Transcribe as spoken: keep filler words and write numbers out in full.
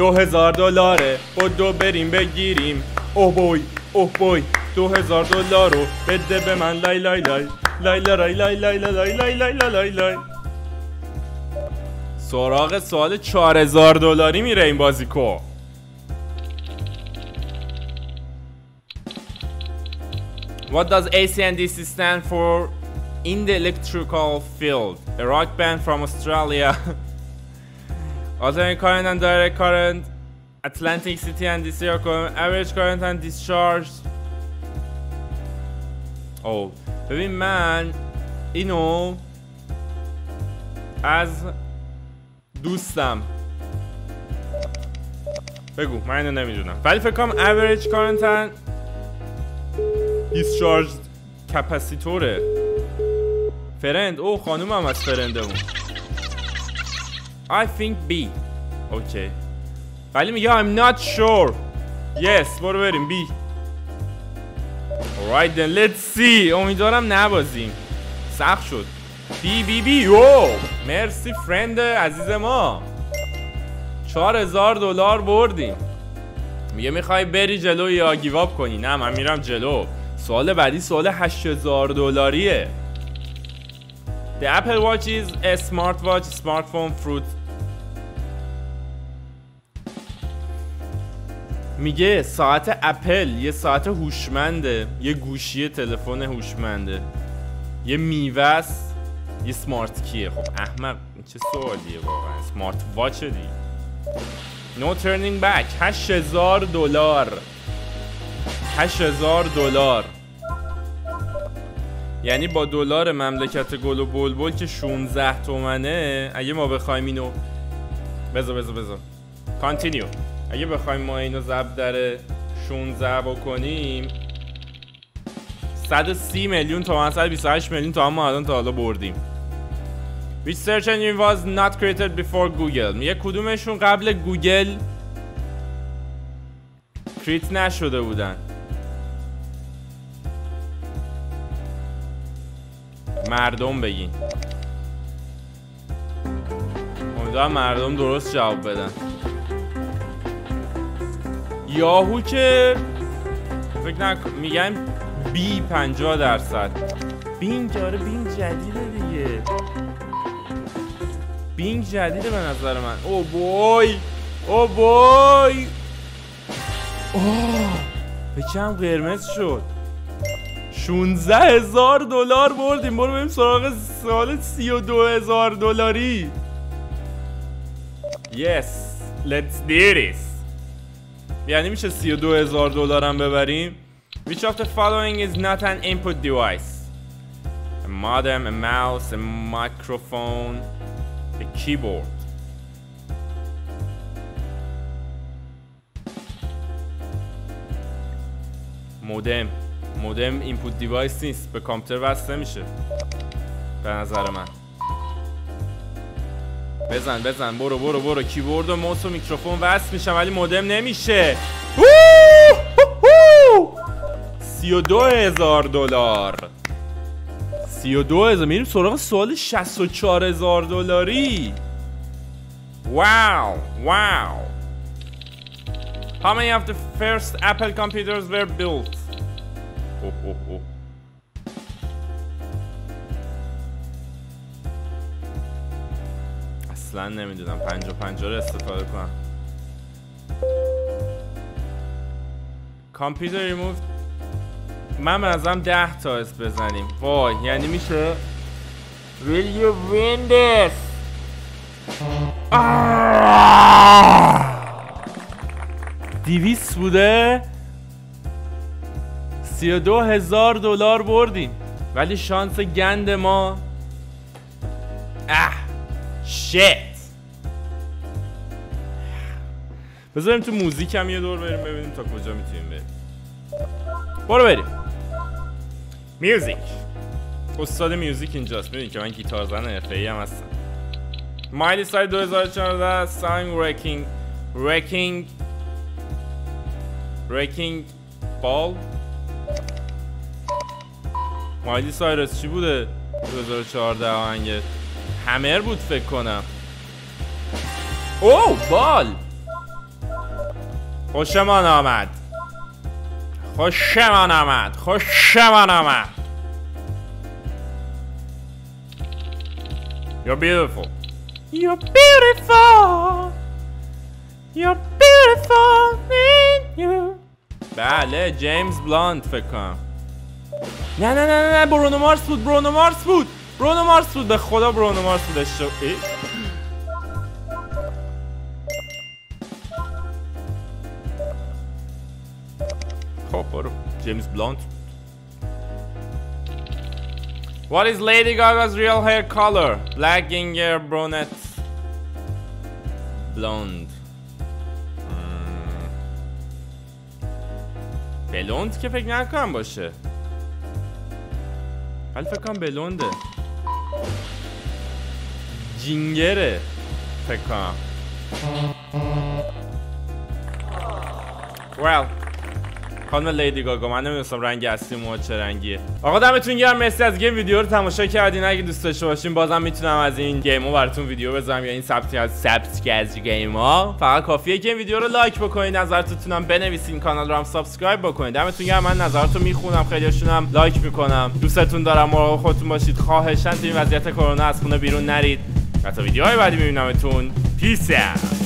دو هزار دلاره بدو بریم بگیریم. اوه بوی اوه بوی دو هزار دلار رو بده به من. لای لای لای لای لای لای لای لای لای لای لای لای لای. سراغ سوال چهار هزار دلاری میره این بازیکو. What does A C and D C stand for in the electrical field? A rock band from Australia. Alternating current and direct current. Atlantic City and D C are current. Average current and discharge. Oh, ببین من اینو از دوستم بگو، من اینو نمیدونم ولی فکر کنم average current and discharge کپاسیتوره. فرند، او خانوم هم از فرندمون. I think B. اوکی ولی میگه I'm not sure. Yes برو بریم B. Alright then let's see. امیدوارم نبازیم. سخت شد. B B B. او مرسی فرند عزیز ما. چهار هزار دلار بردیم. میگه میخوای بری جلو یا گیواب کنی؟ نه من میرم جلو. سوال بعدی سوال هشت هزار دلاریه. The Apple Watch is a smartwatch, smartphone, fruit. میگه ساعت اپل یه ساعت هوشمنده، یه گوشی تلفن هوشمنده، یه میوه است، یه سمارت کیه. خب احمق این چه سوالیه واقعا؟ سمارت واچ دی. No turning back. هشت هزار دلار. هشت هزار دلار یعنی با دلار مملکت گل و بلبل که شانزده تومنه، اگه ما بخوایم اینو بذار بذار بذار کانتینیو اگه بخوایم ما اینو ضرب در شانزده بکنیم صد و سی میلیون تومان، صد و بیست و هشت میلیون تومان ما الان تا حالا بردیم. Which search engine was not created before Google? میگه کدومشون قبل گوگل کریت نشده بودن؟ مردم بگین. امیدوارم مردم درست جواب بدن. یاهو که فکر نکن میگن بی پنجاه درصد. بینگ آره بینگ جدیده دیگه. بینگ جدیده به نظر من. او بوی او بوی اوه بچم قرمز شد. شانزده هزار دلار بردیم. برو بریم سراغ سال سی و دو هزار دلاری. Yes let's do this. یعنی میشه سی و دو هزار دلار هم ببریم. Which of the following is not an input device? A modem, a mouse, a microphone, a keyboard. مودم مودم اینپوت دیوایس نیست، به کامپیوتر وصل میشه به نظر من. بزن بزن برو برو برو. کیبورد و موس و میکروفون وصل میشن ولی مودم نمیشه. سی و دو هزار دلار. سی و دو هزار. میریم سراغ سوال شصت و چهار هزار دلاری. واو واو. How many of the first Apple computers were built? اوه اوه اوه. اصلا نمیدونم. پنجا پنجا رو استفاده کنم. کامپیوتر ریموف. من بنظرم ده تا اس بزنیم. وای یعنی میشه. Will you win this? دیویس بوده. سی و دو هزار دلار بردیم ولی شانس گند ما اه شیت. بذاریم تو موزیک هم یه دور بریم ببینیم تا کجا میتونیم بریم. برو بریم. میوزیک. استاد میوزیک اینجاست. میدونی که من گیتار زن حرفه‌ای هم هستم. مایلی سای دو هزار و چهارده سانگ ریکینگ ریکینگ ریکینگ بال. مایلی سایرس چی بوده؟ دو هزار و چهارده آهنگ همر بود فکر کنم. اوه بال. خوشمان آمد خوشمان آمد خوشمان آمد. You're beautiful. You're beautiful. You're beautiful in you. بله جیمز بلاند فکر کنم. نه نه نه نه برونو مارس بود برونو مارس بود برونو مارس بود به خدا برونو مارس بود. اشتو ای خب برو جیمز بلاند. What is Lady Gaga's real hair color? Black, ginger, brunette, blonde. بلوند که فکر نکنم باشه ولی فکر کنم بلونده. جینگره فکر کنم. well خانم لیدی گاگا من نمیدونستم رنگ اصلی موها چه رنگیه. آقا دمتون گرم مرسی از گیم ویدیو رو تماشا کردین. اگه دوست داشته باشین بازم میتونم از این گیم‌ها براتون ویدیو بذارم یا این سبتی از سبت که از گیم‌ها. فقط کافیه که این ویدیو رو لایک بکنید نظرتونم بنویسین کانال رو هم سابسکرایب بکنید. دمتون گرم من نظراتو میخونم خیلیاشونم لایک میکنم. دوستتون دارم مراقب خودتون باشید. خواهشاً تو این وضعیت کرونا از خونه بیرون نرید. تا ویدیوهای بعدی میبینمتون. پیس.